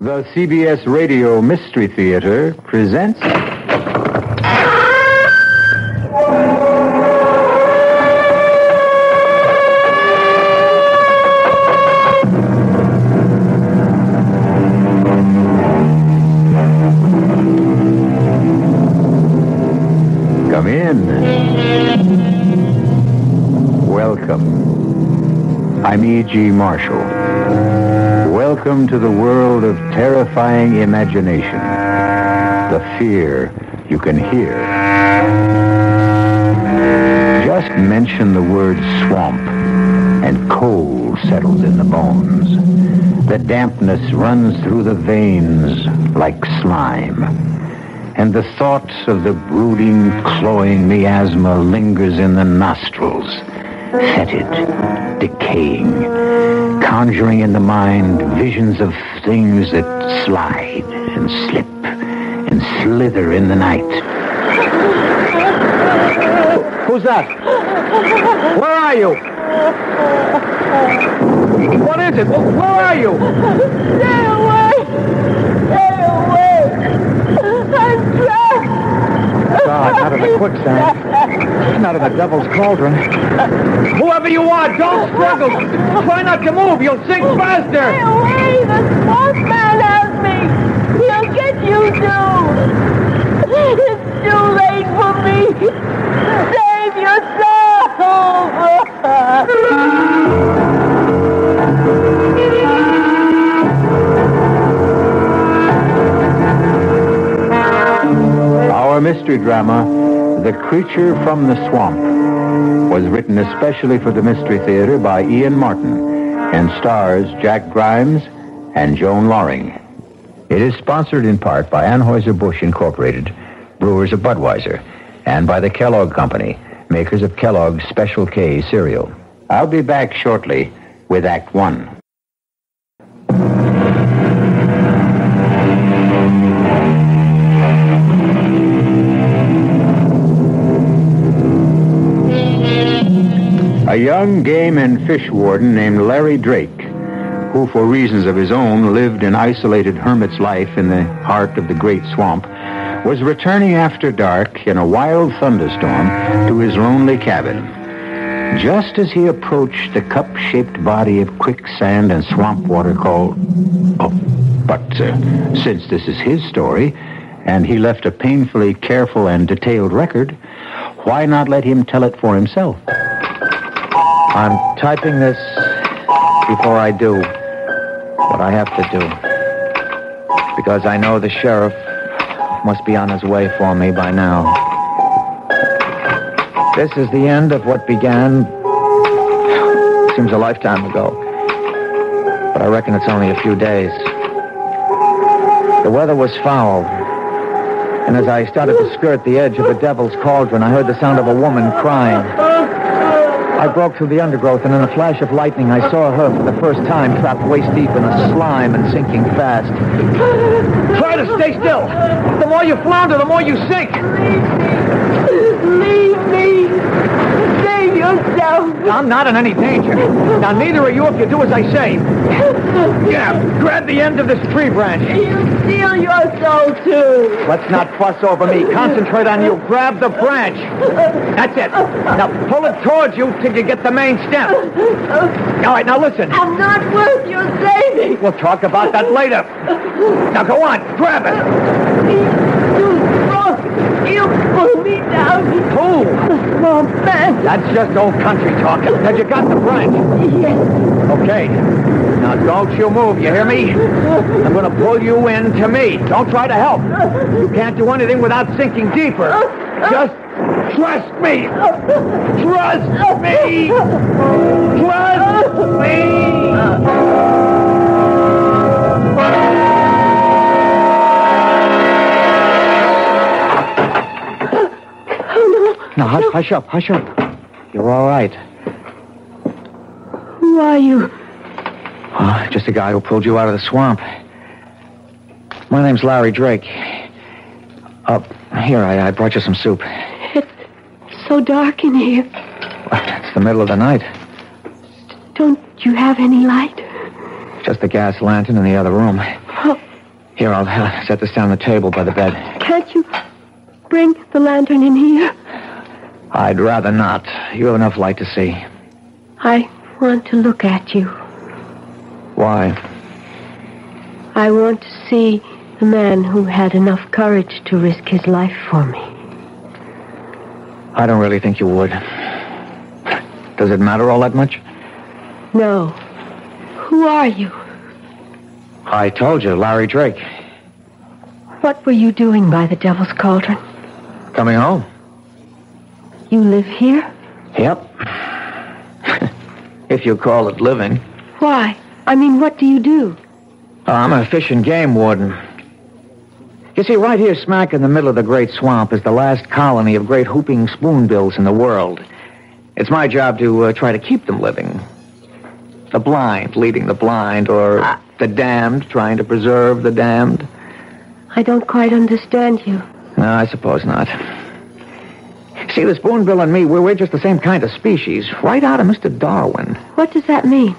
The CBS Radio Mystery Theater presents... Come in. Welcome. I'm E.G. Marshall. Welcome to the world of terrifying imagination. The fear you can hear. Just mention the word swamp, and cold settles in the bones. The dampness runs through the veins like slime. And the thought of the brooding, cloying miasma lingers in the nostrils, fetid, decaying, conjuring in the mind visions of things that slide and slip and slither in the night. Who's that? Where are you? What is it? Where are you? Stay away! Stay away! I'm trapped! God, not in the quicksand. Not in the devil's cauldron. Whoever you are, don't struggle. Try not to move. You'll sink faster. Stay away! The swamp man has me! He'll get you too! It's too late for me! Save yourself! Our mystery drama, The Creature from the Swamp, was written especially for the Mystery Theater by Ian Martin and stars Jack Grimes and Joan Loring. It is sponsored in part by Anheuser-Busch Incorporated, brewers of Budweiser, and by the Kellogg Company, makers of Kellogg's Special K cereal. I'll be back shortly with Act One. A young game and fish warden named Larry Drake, who for reasons of his own lived an isolated hermit's life in the heart of the great swamp, was returning after dark in a wild thunderstorm to his lonely cabin. Just as he approached the cup-shaped body of quicksand and swamp water called... since this is his story, and he left a painfully careful and detailed record, why not let him tell it for himself? I'm typing this before I do what I have to do, because I know the sheriff must be on his way for me by now. This is the end of what began, seems a lifetime ago, but I reckon it's only a few days. The weather was foul, and as I started to skirt the edge of the devil's cauldron, I heard the sound of a woman crying. I broke through the undergrowth, and in a flash of lightning, I saw her for the first time trapped waist deep in the slime and sinking fast. Try to stay still. The more you flounder, the more you sink. Leave me! Save yourself! I'm not in any danger. Now, neither are you if you do as I say. Yeah, grab the end of this tree branch. You steal your soul, too. Let's not fuss over me. Concentrate on you. Grab the branch. That's it. Now, pull it towards you till you get the main stem. All right, now listen. I'm not worth your saving. We'll talk about that later. Now, go on. Grab it. He'll pull me down. Who? Oh, man. That's just old country talk. Have you got the branch? Yes. Okay. Now, don't you move, you hear me? I'm going to pull you in to me. Don't try to help. You can't do anything without sinking deeper. Just trust me. Trust me. Trust me. Now, hush up. You're all right. Who are you? Oh, just a guy who pulled you out of the swamp. My name's Larry Drake. Here, I brought you some soup. It's so dark in here. It's the middle of the night. Don't you have any light? Just the gas lantern in the other room. Oh, Here, I'll set this down on the table by the bed. Can't you bring the lantern in here? I'd rather not. You have enough light to see. I want to look at you. Why? I want to see the man who had enough courage to risk his life for me. I don't really think you would. Does it matter all that much? No. Who are you? I told you, Larry Drake. What were you doing by the Devil's Cauldron? Coming home. You live here? Yep. If you call it living. Why? I mean, what do you do? I'm a fish and game warden. You see, right here smack in the middle of the Great Swamp is the last colony of great whooping spoonbills in the world. It's my job to try to keep them living. The blind leading the blind, or the damned trying to preserve the damned. I don't quite understand you. No, I suppose not. See, the spoonbill and me, we're just the same kind of species, right out of Mr. Darwin. What does that mean?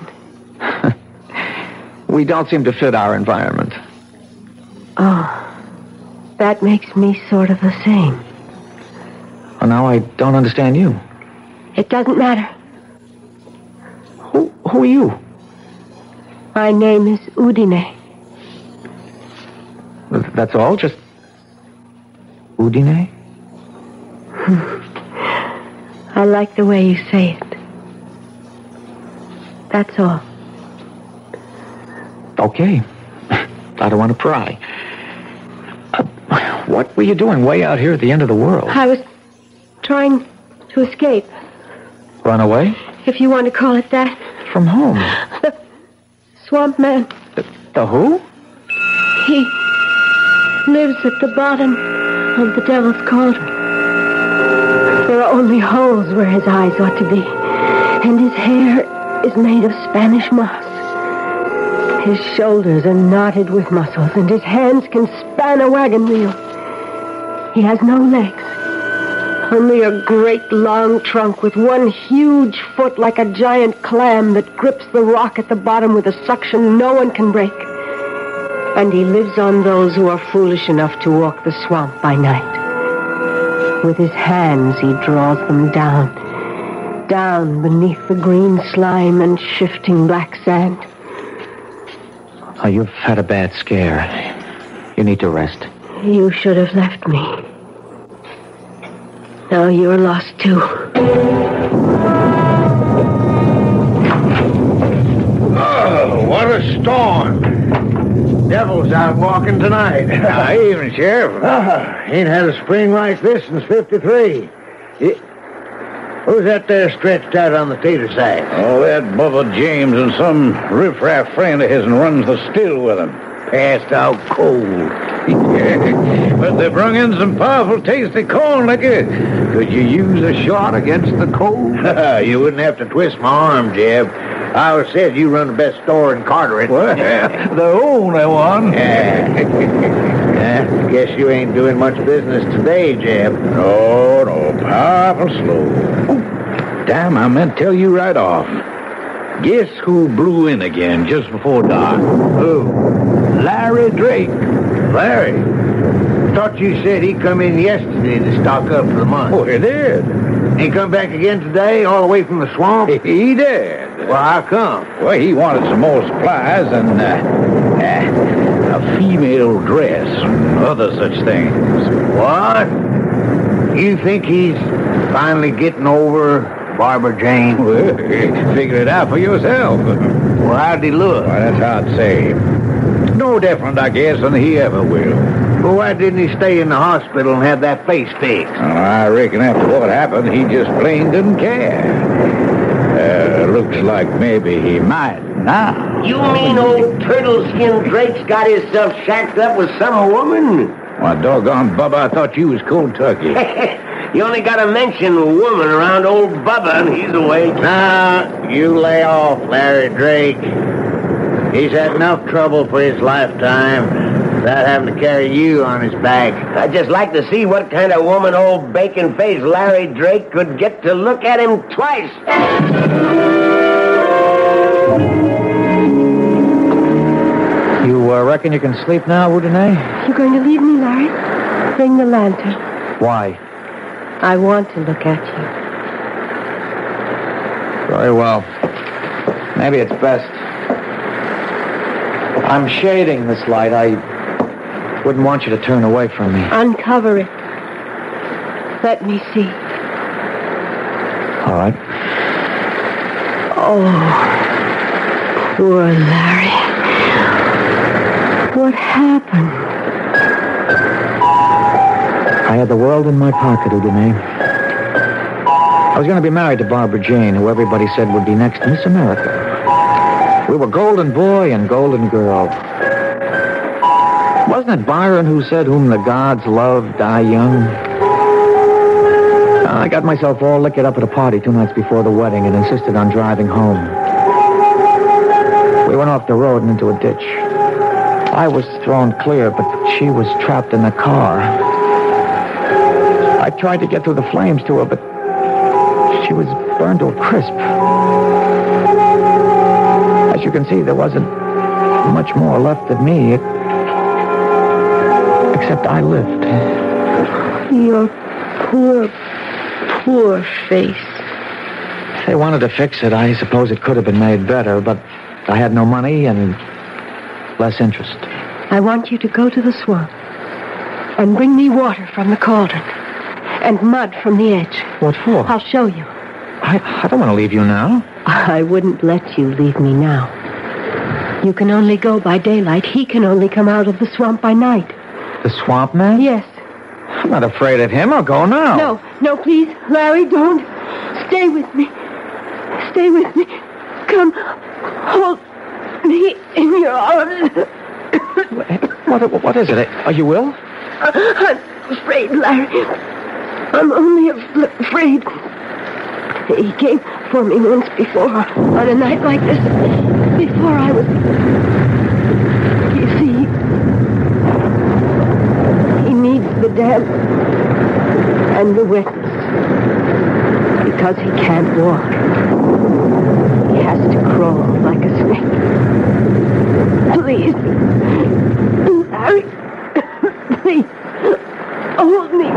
We don't seem to fit our environment. Oh, that makes me sort of the same. Well, now I don't understand you. It doesn't matter. Who are you? My name is Udine. That's all? Just Udine? I like the way you say it. That's all. Okay. I don't want to pry. What were you doing way out here at the end of the world? I was trying to escape. Run away? If you want to call it that. From whom? The swamp man. The who? He lives at the bottom of the Devil's Cauldron. There are only holes where his eyes ought to be. And his hair is made of Spanish moss. His shoulders are knotted with muscles, and his hands can span a wagon wheel. He has no legs. Only a great long trunk with one huge foot like a giant clam that grips the rock at the bottom with a suction no one can break. And he lives on those who are foolish enough to walk the swamp by night. With his hands he draws them down beneath the green slime and shifting black sand. Oh, you've had a bad scare. You need to rest. You should have left me. Now you're lost, too. Oh, what a storm. Devil's out walking tonight. Evening, Sheriff. Ain't had a spring like this since 53. Who's that there stretched out on the tater sack? Oh, that Bubba James and some riffraff friend of his and runs the still with him. Passed out cold. But they brung in some powerful tasty corn liquor. Could you use a shot against the cold? You wouldn't have to twist my arm, Jeb. I always said you run the best store in Carteret. Well, the only one. Guess you ain't doing much business today, Jeb. No, powerful slow. Oh, damn, I meant to tell you right off. Guess who blew in again just before dark? Who? Larry Drake. Larry? Thought you said he come in yesterday to stock up for the month. Oh, he did. He come back again today, all the way from the swamp? He did. Well, how come? Well, he wanted some more supplies and a female dress and other such things. What? You think he's finally getting over Barbara Jane? Well, figure it out for yourself. Well, how'd he look? Well, that's hard to say. No different, I guess, than he ever will. Well, why didn't he stay in the hospital and have that face fixed? Well, I reckon after what happened, he just plain didn't care. Looks like maybe he might now. You mean old turtle-skin Drake's got himself shacked up with some woman? Why, doggone, Bubba, I thought you was cold turkey. You only got to mention woman around old Bubba and he's awake. Now, you lay off, Larry Drake. He's had enough trouble for his lifetime without having to carry you on his back. I'd just like to see what kind of woman old bacon-faced Larry Drake could get to look at him twice. You reckon reckon you can sleep now, Udine? You going to leave me, Larry? Bring the lantern. Why? I want to look at you. Very well. Maybe it's best. I'm shading this light. I wouldn't want you to turn away from me. Uncover it. Let me see. All right. Oh, poor Larry. What happened? I had the world in my pocket, Udine. I was going to be married to Barbara Jane, who everybody said would be next Miss America. We were golden boy and golden girl. Wasn't it Byron who said, whom the gods love, die young? I got myself all liquored up at a party 2 nights before the wedding and insisted on driving home. We went off the road and into a ditch. I was thrown clear, but she was trapped in the car. I tried to get through the flames to her, but she was burned to a crisp. As you can see, there wasn't much more left of me, except I lived. Your poor face. If they wanted to fix it, I suppose it could have been made better, but I had no money and less interest. I want you to go to the swamp and bring me water from the cauldron and mud from the edge. What for? I'll show you. I don't want to leave you now. I wouldn't let you leave me now. You can only go by daylight. He can only come out of the swamp by night. The swamp man? Yes. I'm not afraid of him. I'll go now. No, please. Larry, don't. Stay with me. Stay with me. Come. Hold me in your arms. What is it? Are you ill? I'm afraid, Larry. I'm only afraid. He came for me once before on a night like this. Before I was... You see, he needs the damp and the wetness because he can't walk. He has to crawl like a snake. Please, Larry, please, hold me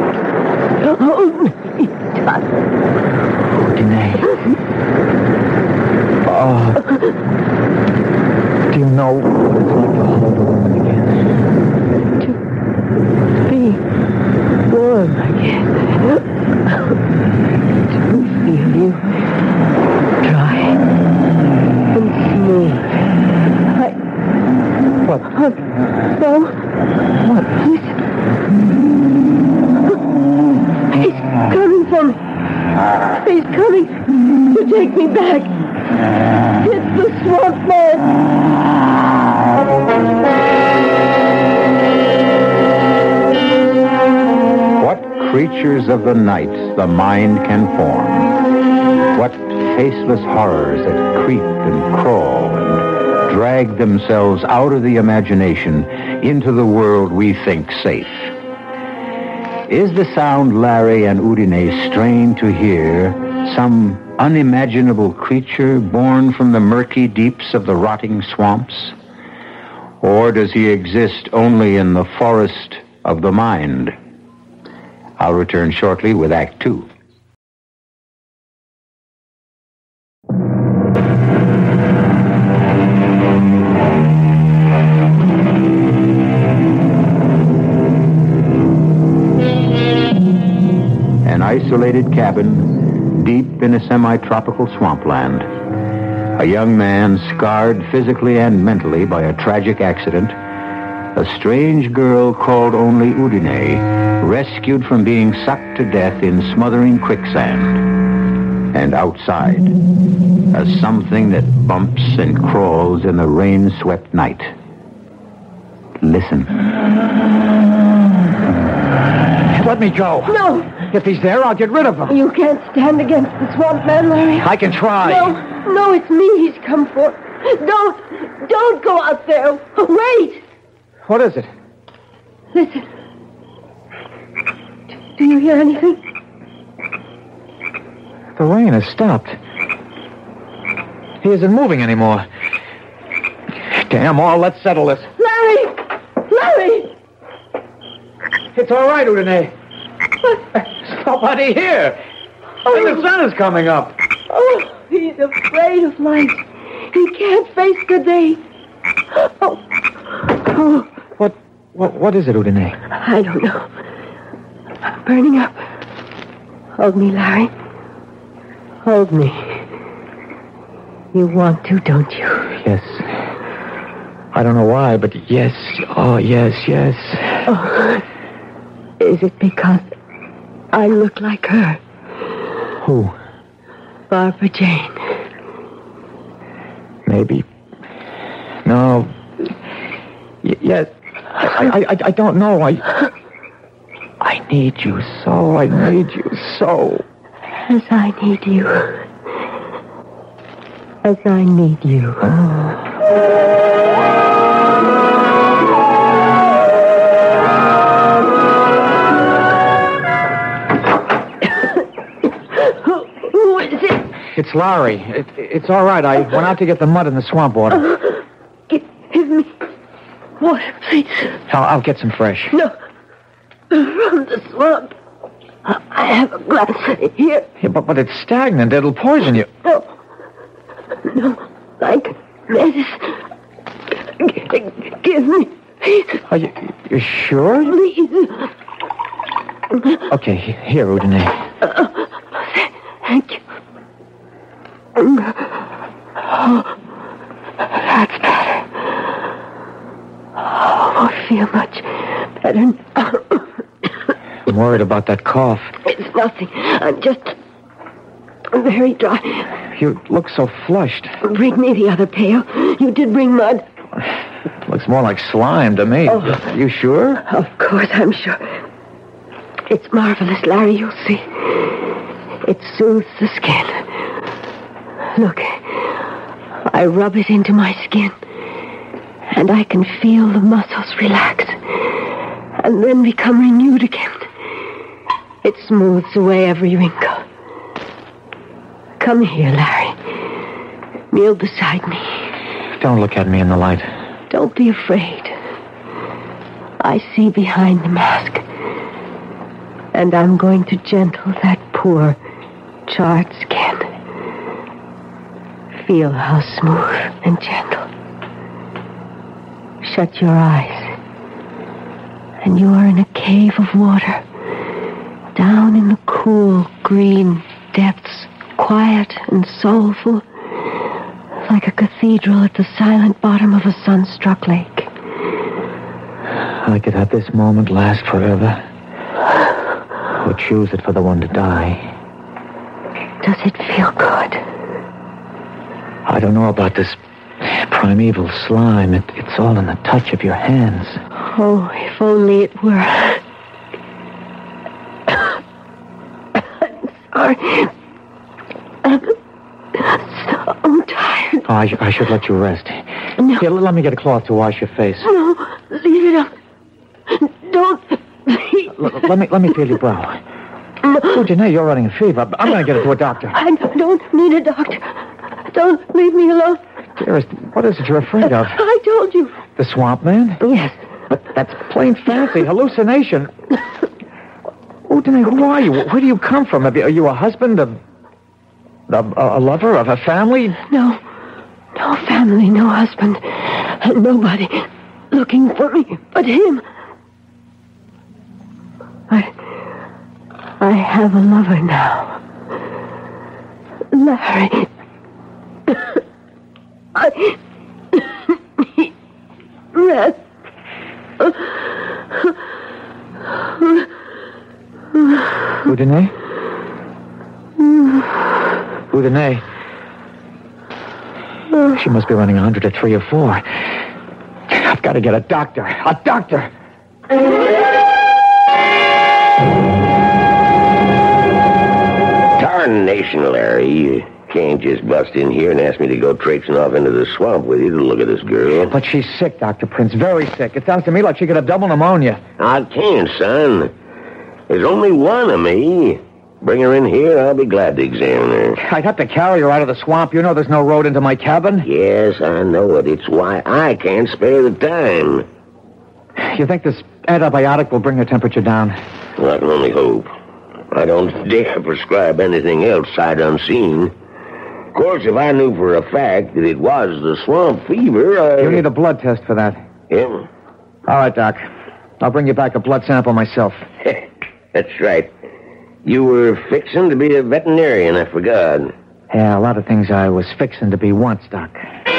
tight. Danae. Oh. Do you know what it's like to hold a woman again? To be warm again. To feel you dry and smooth. What? No. What? He's coming for me. He's coming to take me back. It's the swamp man. What creatures of the night the mind can form. What faceless horrors that creep and crawl and drag themselves out of the imagination into the world we think safe. Is the sound Larry and Udine strain to hear some unimaginable creature born from the murky deeps of the rotting swamps? Or does he exist only in the forest of the mind? I'll return shortly with Act Two. An isolated cabin deep in a semi-tropical swampland. A young man scarred physically and mentally by a tragic accident. A strange girl called only Udine, rescued from being sucked to death in smothering quicksand. And outside, a something that bumps and crawls in the rain-swept night. Listen. Let me go. No. If he's there, I'll get rid of him. You can't stand against the swamp man, Larry. I can try. No, it's me he's come for. Don't go out there. Wait. What is it? Listen. Do you hear anything? The rain has stopped. He isn't moving anymore. Damn all, let's settle this. Larry! Larry! It's all right, Udine. There's nobody here. And the sun is coming up. Oh, he's afraid of light. He can't face the day. Oh. What is it, Udine? I don't know. I'm burning up. Hold me, Larry. Hold me. You want to, don't you? Yes. I don't know why, but yes. Oh, yes. Oh. Is it because I look like her? Who? Barbara Jane. Maybe. No. Yes. I don't know. I need you so. I need you so. As I need you. As I need you. Who is it? It's Larry. It's all right. I went out to get the mud in the swamp water. Give me water, please. I'll get some fresh. No. From the swamp. I have a glass here. Yeah, but it's stagnant. It'll poison you. No, like medicine. Give me, please. Are you sure? Please. Okay, here, Udine. Thank you. Oh, that's better. Oh, I feel much better now. I'm worried about that cough. It's nothing. I'm just very dry. You look so flushed. Bring me the other pail. You did bring mud. Looks more like slime to me. Oh. You sure? Of course, I'm sure. It's marvelous, Larry. You'll see. It soothes the skin. Look, I rub it into my skin, and I can feel the muscles relax, and then become renewed again. It smooths away every wrinkle. Come here, Larry. Kneel beside me. Don't look at me in the light. Don't be afraid. I see behind the mask. And I'm going to gentle that poor, charred skin. Feel how smooth and gentle. Shut your eyes. And you are in a cave of water. Down in the cool, green depths, quiet and soulful, like a cathedral at the silent bottom of a sun-struck lake. I could have this moment last forever. Or choose it for the one to die. Does it feel good? I don't know about this primeval slime. It's all in the touch of your hands. Oh, if only it were. I'm sorry. I'm so tired. Oh, I should let you rest. No. Here, let me get a cloth to wash your face. No, leave it up. Don't. Please. Let me feel your brow. No. Oh, Janae, you're running a fever. I'm going to get it to a doctor. I don't need a doctor. Don't leave me alone. Dearest, what is it you're afraid of? I told you. The swamp man? Yes. But that's plain fancy, hallucination. Oh, Janae, who are you? Where do you come from? Are you a husband, a lover, of a family? No family, no husband, and nobody looking for me but him. I have a lover now. Larry. I need rest. Udine? Udine? She must be running 100 to 3 or 4. I've got to get a doctor. A doctor! Tarnation, Larry. You can't just bust in here and ask me to go traipsing off into the swamp with you to look at this girl. But she's sick, Dr. Prince. Very sick. It sounds to me like she could have double pneumonia. I can't, son. There's only one of me. Bring her in here. I'll be glad to examine her. I'd have to carry her out of the swamp. You know there's no road into my cabin. Yes, I know it. It's why I can't spare the time. You think this antibiotic will bring the temperature down? Well, I can only hope. I don't dare prescribe anything else sight unseen. Of course, if I knew for a fact that it was the swamp fever, You need a blood test for that. Yeah. All right, Doc. I'll bring you back a blood sample myself. That's right. You were fixing to be a veterinarian, I forgot. Yeah, a lot of things I was fixing to be once, Doc.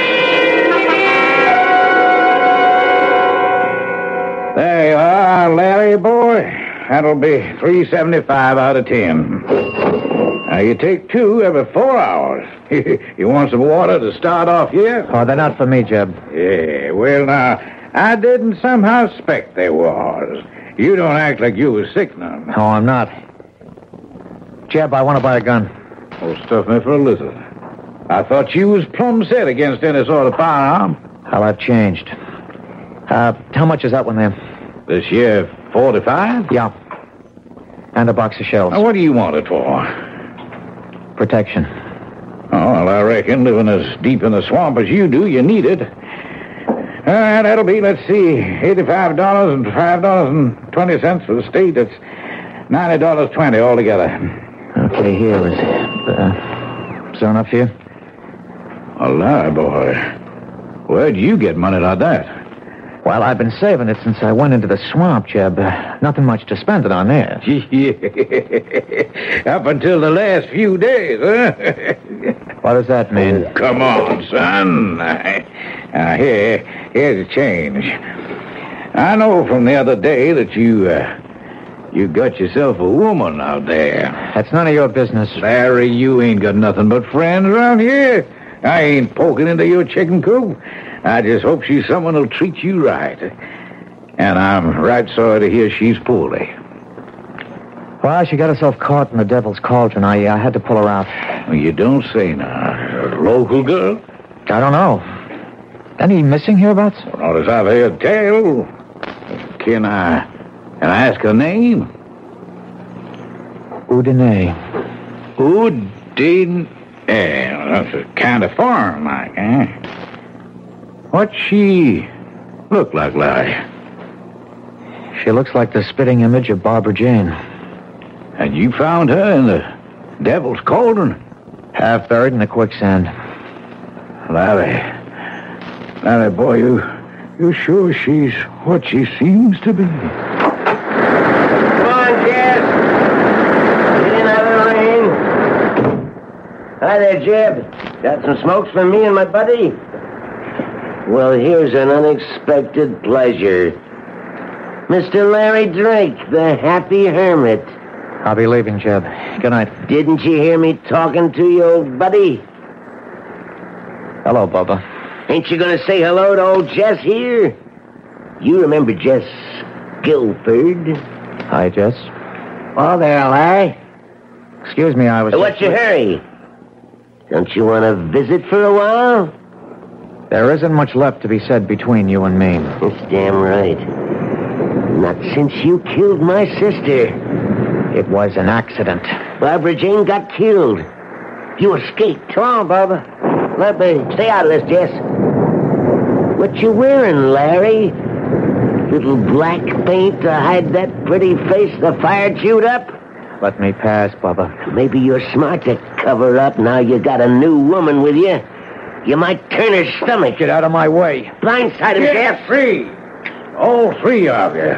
There you are, Larry, boy. That'll be $3.75 out of 10. Now, you take 2 every 4 hours. You want some water to start off here? Oh, they're not for me, Jeb. Yeah, well, now, I didn't somehow suspect they was. You don't act like you was sick none. Oh, I'm not. Jeb, I want to buy a gun. Oh, stuff me for a lizard. I thought you was plumb set against any sort of firearm. Well, I've changed. How much is that one there? This year, 45? Yeah. And a box of shells. Now, what do you want it for? Protection. Oh, well, I reckon living as deep in the swamp as you do, you need it. That'll be, let's see, $85 and $5.20 for the state. That's $90.20 altogether. Okay, here is... is there enough here? A lie, boy. Where'd you get money like that? Well, I've been saving it since I went into the swamp, Jeb. Nothing much to spend it on there. Up until the last few days, huh? What does that mean? Oh, come on, son. Here's a change. I know from the other day that you got yourself a woman out there. That's none of your business. Larry, you ain't got nothing but friends around here. I ain't poking into your chicken coop. I just hope she's someone who'll treat you right. And I'm right sorry to hear she's poorly. Well, she got herself caught in the devil's cauldron. I had to pull her out. Well, you don't say now. A local girl? I don't know. Any missing hereabouts? Not as I've heard tell. Can I ask her name? Udine. Udine. Yeah, that's a kind of foreign, like, eh? What's she look like, Larry? She looks like the spitting image of Barbara Jane. And you found her in the devil's cauldron? Half buried in the quicksand. Larry, boy, you sure she's what she seems to be? Come on, Jess. Get in out of the rain. Hi there, Jeb. Got some smokes for me and my buddy? Well, here's an unexpected pleasure. Mr. Larry Drake, the happy hermit. I'll be leaving, Jeb. Good night. Didn't you hear me talking to you, old buddy? Hello, Bubba. Ain't you gonna say hello to old Jess here? You remember Jess Guilford? Hi, Jess. Oh, there, Larry. Excuse me, I was... What's your hurry? Don't you want to visit for a while? There isn't much left to be said between you and me. That's damn right. Not since you killed my sister. It was an accident. Barbara Jane got killed. You escaped. Come on, Barbara. Let me stay out of this, Jess. What you wearing, Larry? Little black paint to hide that pretty face the fire chewed up? Let me pass, Bubba. Maybe you're smart to cover up now you got a new woman with you. You might turn her stomach. Get out of my way. Blindside him, Jess. Free. All 3 of you.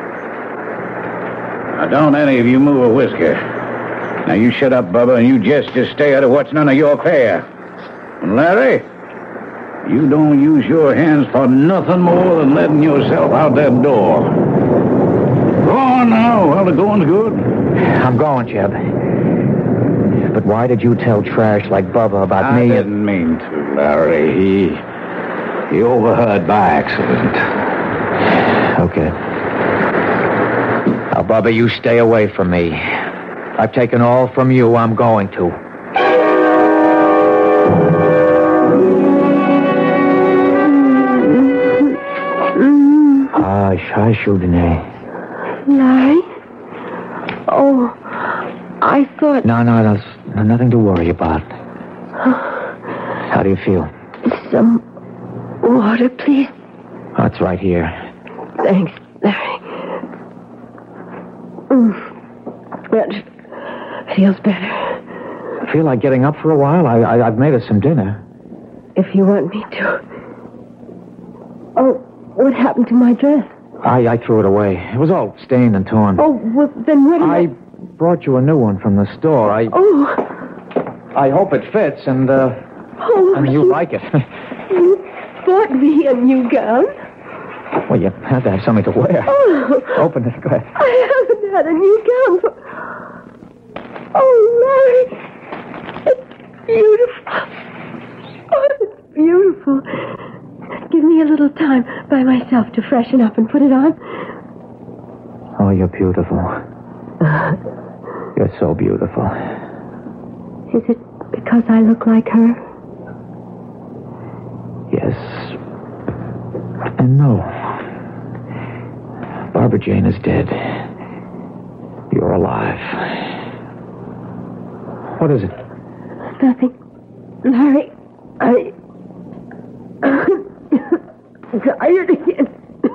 Now, don't any of you move a whisker. Now, you shut up, Bubba, and you just stay out of what's none of your affair. And Larry, you don't use your hands for nothing more than letting yourself out that door. Go on now, while the going's good. I'm going, Jeb. But why did you tell trash like Bubba about me? I didn't mean to, Larry. He overheard by accident. Okay. Now, Bubba, you stay away from me. I've taken all from you I'm going to. Hush, Udine. Larry? Oh, I thought... No, there's nothing to worry about. How do you feel? Some water, please. Oh, it's right here. Thanks, Larry. That feels better. I feel like getting up for a while. I've made us some dinner. If you want me to. Oh, what happened to my dress? I threw it away. It was all stained and torn. Oh, well, then what I brought you a new one from the store. I hope it fits, and you like it. You bought me a new gown? Well, you had to have something to wear. Oh. Open it, go ahead. I haven't had a new gown for... Oh, Larry. It's beautiful. Oh, it's beautiful. Give me a little time by myself to freshen up and put it on. Oh, you're beautiful. You're so beautiful. Is it because I look like her? Yes. And no. Barbara Jane is dead. You're alive. What is it? Nothing. Larry, tired again.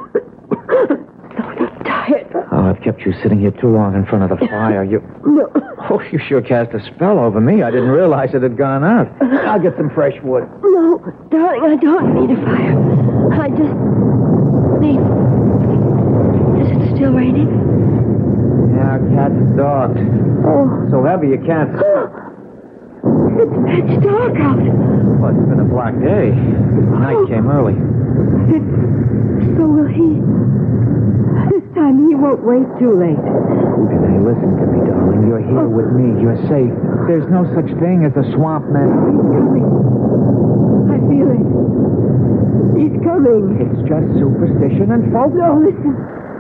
So tired. Oh, I've kept you sitting here too long in front of the fire. No. Oh, you sure cast a spell over me. I didn't realize it had gone out. I'll get some fresh wood. No, darling, I don't need a fire. I just need... Is it still raining? Yeah, cats and dogs. Oh. So heavy you can't see. It's pitch dark out. Well, it's been a black day. Night came early. So will he. This time he won't wait too late. Hey, listen to me, darling. You're here with me. You're safe. There's no such thing as a swamp man. He's coming. I feel it. He's coming. It's just superstition and folk. No, listen.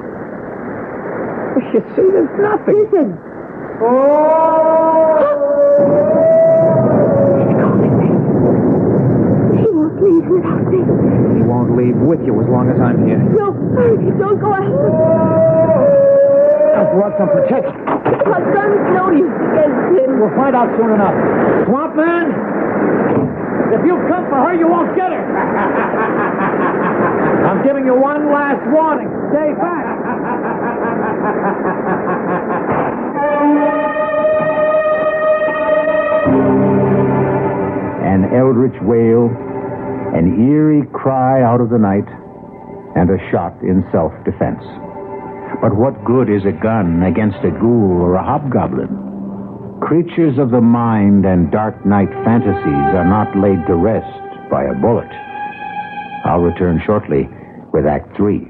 You see, there's nothing. Listen. He's calling me. He won't leave without me. He won't leave with you as long as I'm here. No, hurry, don't go after him. I brought some protection. Our gun's no use against him. We'll find out soon enough. Swamp man, if you come for her, you won't get her. I'm giving you one last warning. Stay back. An eldritch wail, an eerie cry out of the night, and a shot in self-defense. But what good is a gun against a ghoul or a hobgoblin? Creatures of the mind and dark night fantasies are not laid to rest by a bullet. I'll return shortly with Act 3.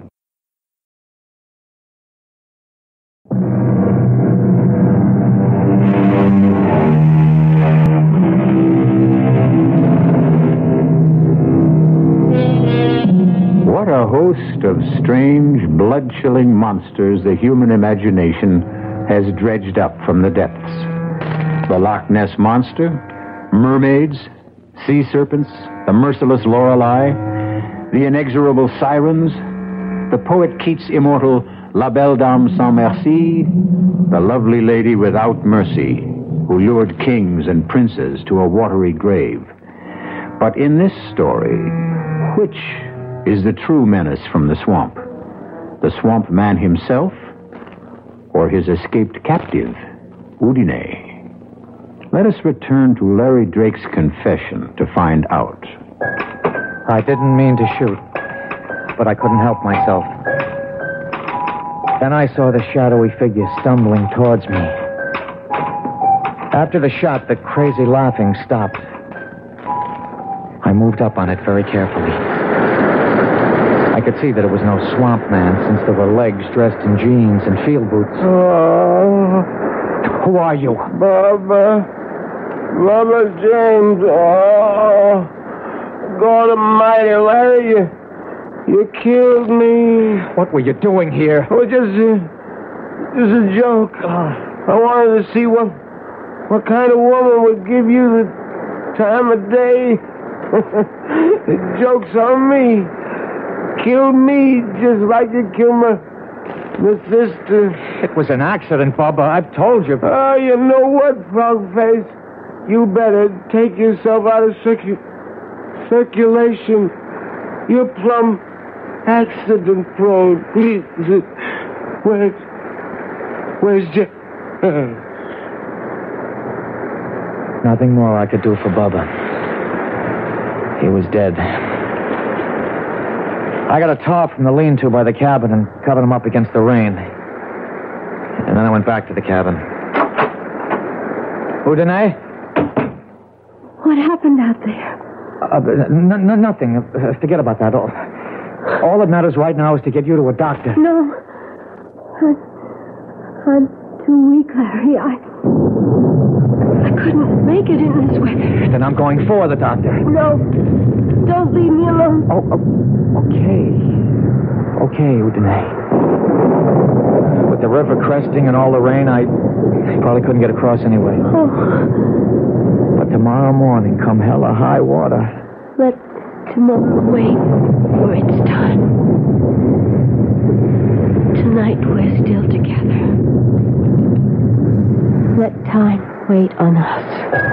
What a host of strange, blood-chilling monsters the human imagination has dredged up from the depths. The Loch Ness Monster, mermaids, sea serpents, the merciless Lorelei, the inexorable sirens, the poet Keats' immortal La Belle Dame Sans Merci, the lovely lady without mercy who lured kings and princes to a watery grave. But in this story, which is the true menace from the swamp? The swamp man himself, or his escaped captive, Udine? Let us return to Larry Drake's confession to find out. I didn't mean to shoot, but I couldn't help myself. Then I saw the shadowy figure stumbling towards me. After the shot, the crazy laughing stopped. I moved up on it very carefully. I could see that it was no swamp man, since there were legs dressed in jeans and field boots. Who are you? Barbara James. Oh, God Almighty, Larry, you killed me. What were you doing here? Oh, just a joke. I wanted to see what kind of woman would give you the time of day. The joke's on me. Kill me just like you killed my sister. It was an accident, Bubba. I've told you. Oh, you know what, Frogface? You better take yourself out of circulation. You're plumb accident prone. Please. Where's Jeff? Nothing more I could do for Bubba. He was dead. I got a tarp from the lean-to by the cabin and covered him up against the rain. And then I went back to the cabin. Udine? What happened out there? Nothing. Forget about that. All that matters right now is to get you to a doctor. No. I'm too weak, Larry. I couldn't make it in this weather. Then I'm going for the doctor. No. Don't leave me alone. Okay. Okay, Udine. With the river cresting and all the rain, I probably couldn't get across anyway. Oh. But tomorrow morning, come hell or high water. Let tomorrow wait for its time. Tonight we're still together. Let time wait on us.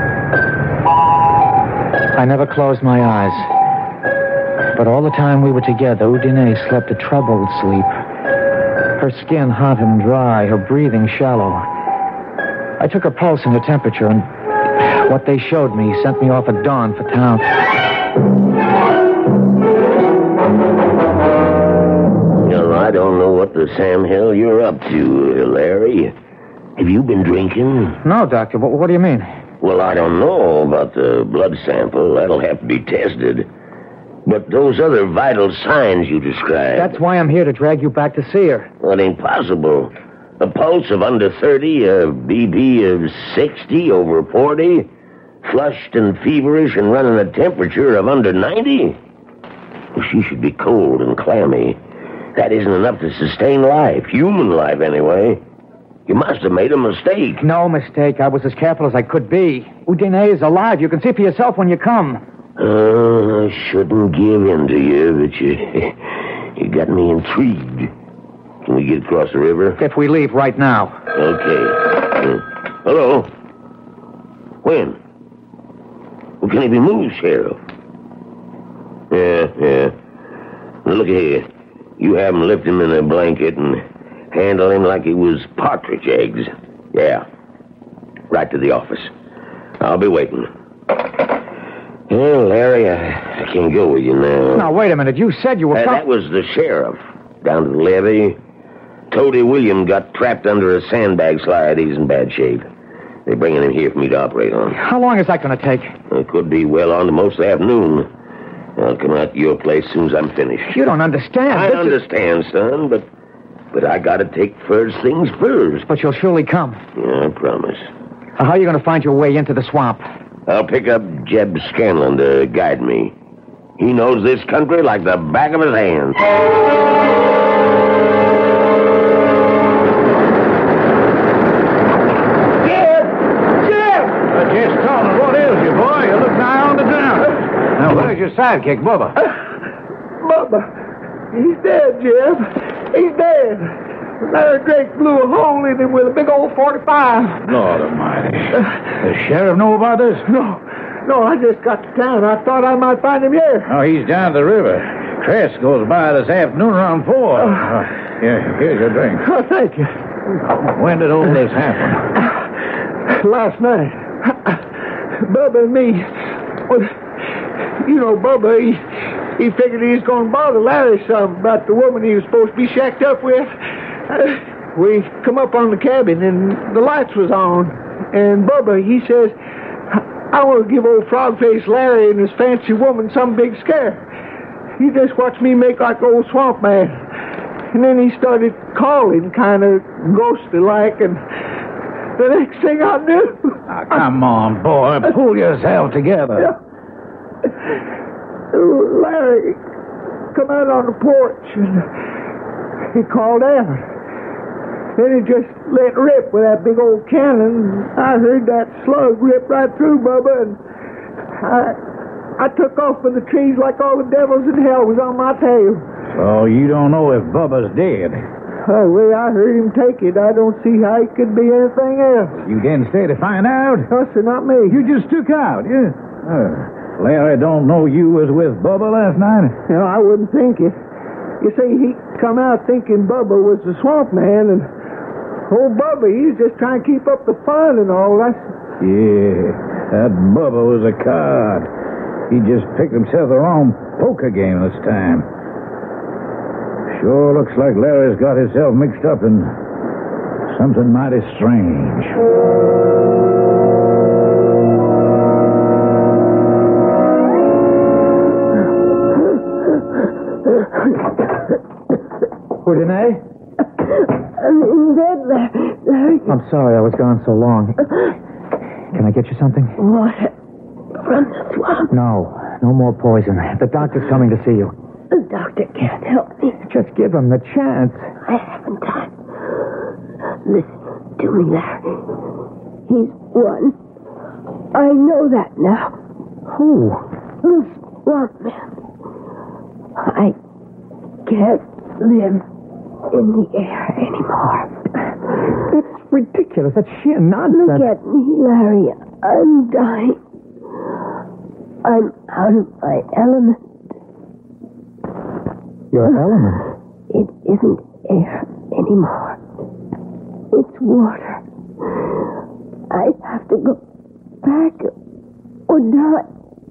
I never closed my eyes. But all the time we were together, Udine slept a troubled sleep. Her skin hot and dry, her breathing shallow. I took her pulse and her temperature, and what they showed me sent me off at dawn for town. Well, I don't know what the Sam hell you're up to, Larry. Have you been drinking? No, Doctor. What do you mean? Well, I don't know about the blood sample. That'll have to be tested. But those other vital signs you described... That's why I'm here, to drag you back to see her. Well, it ain't possible. A pulse of under 30, a BP of 60 over 40, flushed and feverish and running a temperature of under 90? Well, she should be cold and clammy. That isn't enough to sustain life, human life anyway. You must have made a mistake. No mistake. I was as careful as I could be. Udine is alive. You can see for yourself when you come. I shouldn't give in to you, but you got me intrigued. Can we get across the river? If we leave right now. Okay. Hello? When? Well, can he be moved, Sheriff? Yeah. Now, look here. You have him lift him in a blanket and handle him like he was partridge eggs. Yeah. Right to the office. I'll be waiting. Well, Larry, I can't go with you now. Now, wait a minute. You said you were... That was the sheriff down to the levee. Toady William got trapped under a sandbag slide. He's in bad shape. They're bringing him here for me to operate on. How long is that going to take? It could be well on to most of the afternoon. I'll come out to your place as soon as I'm finished. You don't understand. I understand, son, but I got to take first things first. But you'll surely come. Yeah, I promise. How are you going to find your way into the swamp? I'll pick up Jeb Scanlon to guide me. He knows this country like the back of his hand. Just tell me, what ails you, boy? You look nigh on the ground. Now, where's your sidekick, Bubba? Bubba, he's dead, Jeb. He's dead. Larry Drake blew a hole in him with a big old 45. Lord almighty. The sheriff know about this? No, I just got to town. I thought I might find him here. Oh, he's down the river. Cress goes by this afternoon around 4. Here, here's your drink. Oh, thank you. When did all this happen? Last night. Bubba and me. Well, you know, Bubba, he figured he was going to bother Larry some about the woman he was supposed to be shacked up with. We come up on the cabin, and the lights was on. And Bubba, he says, I want to give old frog-faced Larry and his fancy woman some big scare. He just watched me make like old swamp man. And then he started calling, kind of ghostly-like, and the next thing I knew... Now, come on, boy. Pull yourself together. Larry come out on the porch, and he called out. Then he just let rip with that big old cannon. I heard that slug rip right through Bubba, and I took off for the trees like all the devils in hell was on my tail. So you don't know if Bubba's dead? The way I heard him take it, I don't see how it could be anything else. You didn't stay to find out? No, sir, not me. You just took out, yeah? Larry don't know you was with Bubba last night? No, I wouldn't think it. You see, he come out thinking Bubba was the swamp man, and old Bubba, he's just trying to keep up the fun and all that. Yeah, that Bubba was a card. He just picked himself the wrong poker game this time. Sure looks like Larry's got himself mixed up in something mighty strange. Renee? I'm in bed, Larry. I'm sorry I was gone so long. Can I get you something? Water from the swamp. No more poison. The doctor's coming to see you. The doctor can't help me. Just give him the chance. I haven't time. Listen to me, Larry. He's won. I know that now. Who? The swamp man. I can't live in the air anymore. That's ridiculous. That's sheer nonsense. Look at me, Larry. I'm dying. I'm out of my element. Your element? It isn't air anymore. It's water. I have to go back or die.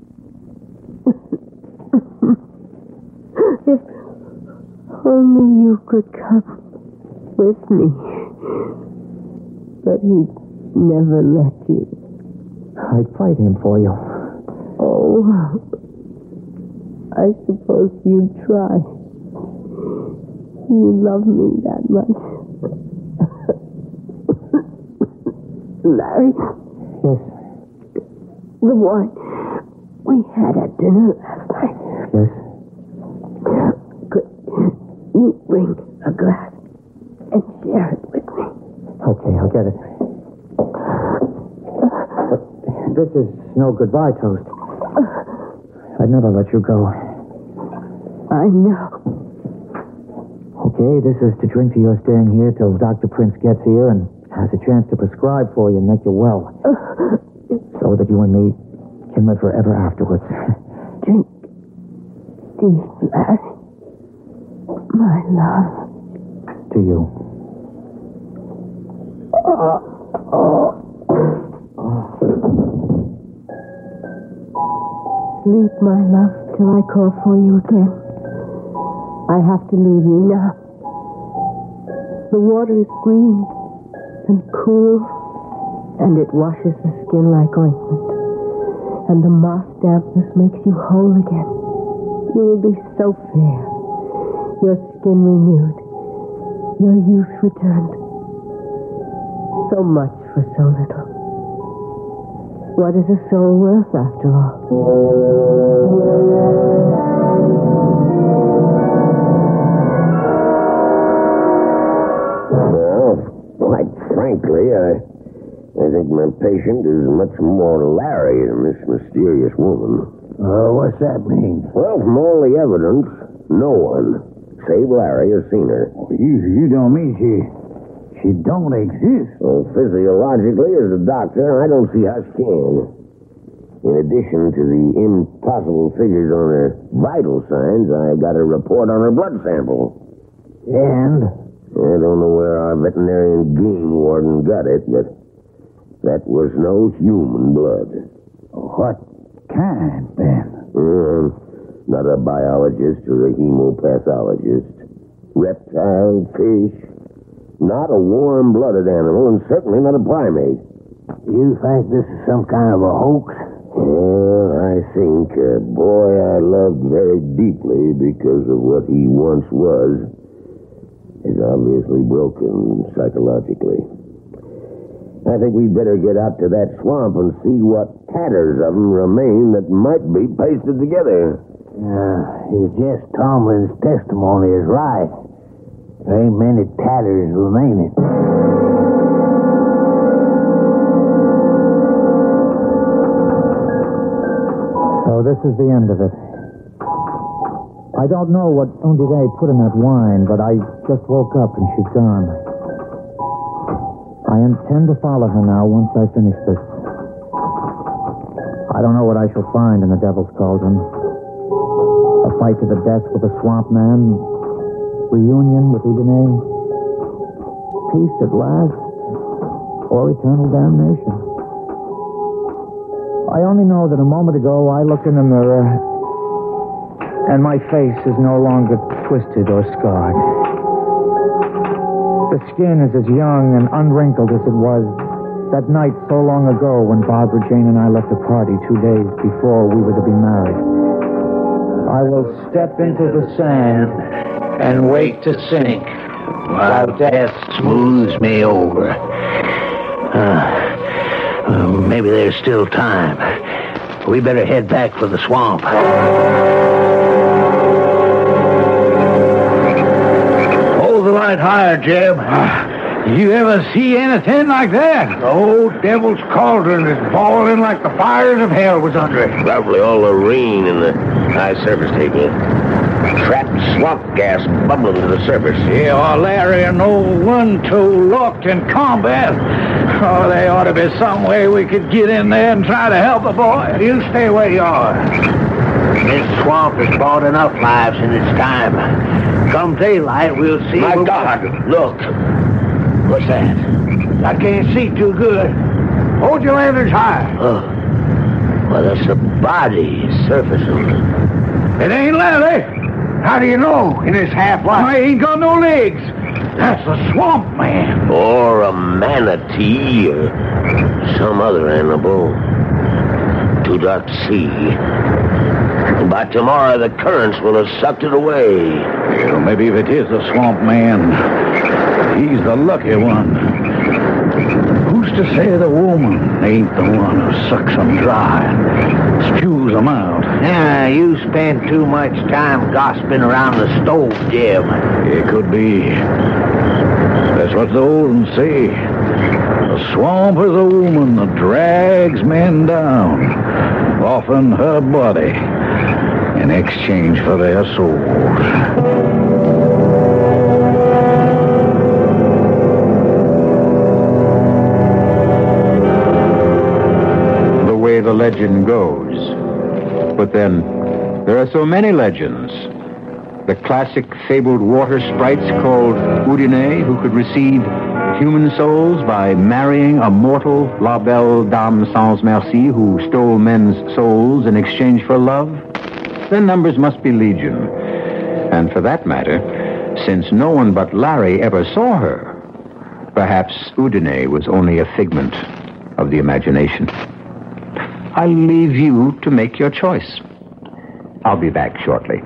If only you could come with me. But he'd never let you. I'd fight him for you. Oh, I suppose you'd try. You love me that much. Larry? Yes. The wine we had at dinner last night. Yes. Could you bring a glass and share it with me? Okay, I'll get it. But this is no goodbye toast. I'd never let you go. I know. Okay, this is to drink to your staying here till Dr. Prince gets here and has a chance to prescribe for you and make you well. So that you and me can live forever afterwards. Drink deep, Larry. My love. To you. Sleep, my love, till I call for you again. I have to leave you now. The water is green and cool, and it washes the skin like ointment. And the moss dampness makes you whole again. You will be so fair, your skin renewed, your youth returned. So much for so little. What is a soul worth, after all? Well, quite frankly, I think my patient is much more Larry than this mysterious woman. What's that mean? Well, from all the evidence, no one, save Larry, has seen her. You don't mean she don't exist? Well, physiologically, as a doctor, I don't see how she can. In addition to the impossible figures on her vital signs, I got a report on her blood sample. And? I don't know where our veterinarian game warden got it, but that was no human blood. What kind, then? Not a biologist or a hemopathologist. Reptile, fish. Not a warm-blooded animal, and certainly not a primate. You think this is some kind of a hoax? Well, I think a boy I loved very deeply because of what he once was is obviously broken psychologically. I think we'd better get out to that swamp and see what tatters of them remain that might be pasted together. If Jess Tomlin's testimony is right, there ain't many tatters remaining. So this is the end of it. I don't know what Ondine put in that wine, but I just woke up and she's gone. I intend to follow her now once I finish this. I don't know what I shall find in the Devil's Cauldron. A fight to the death with a swamp man, reunion with Udine? Peace at last? Or eternal damnation? I only know that a moment ago I looked in the mirror and my face is no longer twisted or scarred. The skin is as young and unwrinkled as it was that night so long ago when Barbara Jane and I left a party 2 days before we were to be married. I will step into the sand and wait to sink while death Smooths me over. Maybe there's still time. We better head back for the swamp. Hold the light higher, Jeb. You ever see anything like that? The old devil's cauldron is boiling like the fires of hell was under it. Probably all the rain in the high surface table. Trapped swamp gas bubbling to the surface. Yeah, or Larry and old One-Toe locked in combat. Oh, there ought to be some way we could get in there and try to help the boy. You stay where you are. This swamp has brought enough lives in its time. Come daylight, we'll see. My God, look. What's that? I can't see too good. Hold your lanterns high. Oh. Well, that's a body surfacing. It ain't Larry. How do you know in this half-light? I ain't got no legs. That's a swamp man. Or a manatee or some other animal. Too dark to see. And by tomorrow, the currents will have sucked it away. Well, maybe if it is a swamp man, he's the lucky one. Who's to say the woman ain't the one who sucks them dry and spews them out? Yeah, you spend too much time gossiping around the stove, Jim. It could be. That's what the old ones say. The swamp is a woman that drags men down, often her body, in exchange for their souls. The legend goes. But then, there are so many legends. The classic fabled water sprites called Udine, who could receive human souls by marrying a mortal La Belle Dame Sans Merci who stole men's souls in exchange for love. Their numbers must be legion. And for that matter, since no one but Larry ever saw her, perhaps Udine was only a figment of the imagination. I'll leave you to make your choice. I'll be back shortly.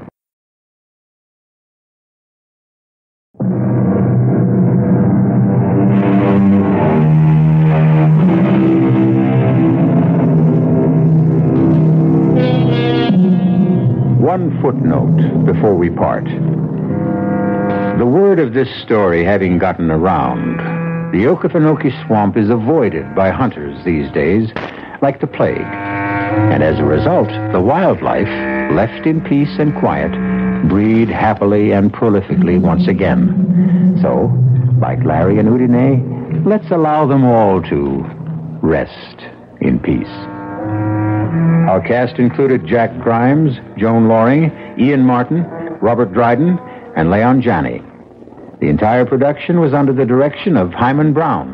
One footnote before we part. The word of this story having gotten around, the Okefenokee Swamp is avoided by hunters these days like the plague. And as a result, the wildlife, left in peace and quiet, breed happily and prolifically once again. So, like Larry and Udine, let's allow them all to rest in peace. Our cast included Jack Grimes, Joan Loring, Ian Martin, Robert Dryden, and Leon Janney. The entire production was under the direction of Hyman Brown.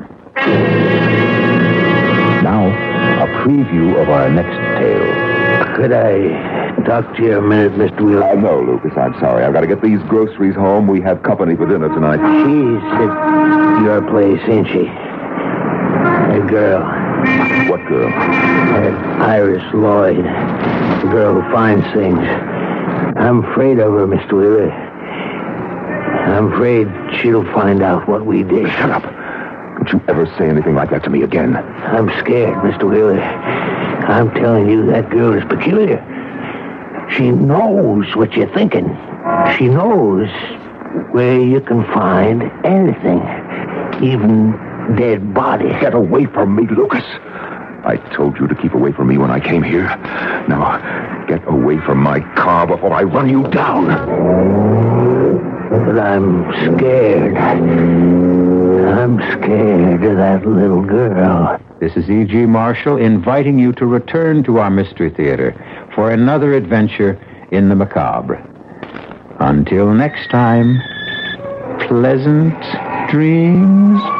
Now, a preview of our next tale. Could I talk to you a minute, Mr. Wheeler? No, Lucas, I'm sorry. I've got to get these groceries home. We have company for dinner tonight. She's at your place, ain't she? That girl. What girl? That Iris Lloyd. The girl who finds things. I'm afraid of her, Mr. Wheeler. I'm afraid she'll find out what we did. Shut up. Don't you ever say anything like that to me again. I'm scared, Mr. Wheeler. I'm telling you, that girl is peculiar. She knows what you're thinking. She knows where you can find anything, even dead bodies. Get away from me, Lucas. I told you to keep away from me when I came here. Now, get away from my car before I run you down. But I'm scared. I'm scared of that little girl. This is E.G. Marshall inviting you to return to our Mystery Theater for another adventure in the macabre. Until next time, pleasant dreams.